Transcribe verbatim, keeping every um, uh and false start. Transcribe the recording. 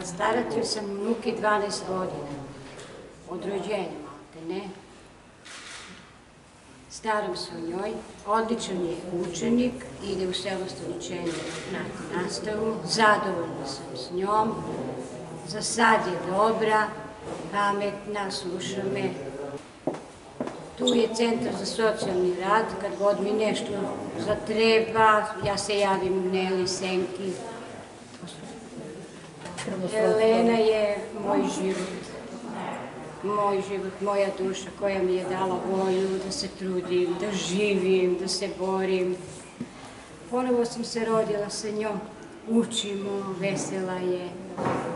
staratelj sam unuki dvanaest godina, od rođenja malte, ne. Staram se o njoj, odličan je učenik, ide u selostaničenje na nastavu, zadovoljna sam s njom, za sad je dobra, pametna, sluša me. Tu je centar za socijalni rad, kad god mi nešto zatreba, ja se javim Neli, Senki. Elena je moj život, moj život, moja duša koja mi je dala volju da se trudim, da živim, da se borim. Ponovo sam se rodila sa njom, učimo, vesela je.